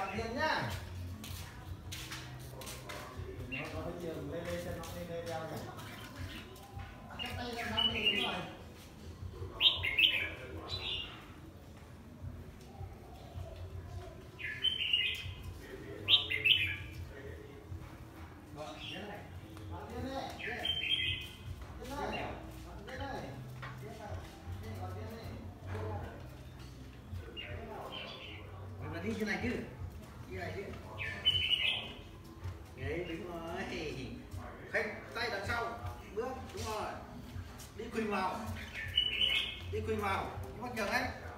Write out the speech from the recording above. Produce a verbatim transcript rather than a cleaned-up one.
gạt điện nhá. Nó có hơi nhiều lên lên cho nó lên lên đeo nhé. Cái tay là năm mươi đúng rồi. Đi như này chứ, như này chứ. Đấy, đúng rồi. Khách tay đằng sau, bước, đúng rồi. Đi khuynh vào, đi khuynh vào, nhưng mà kiểu đấy.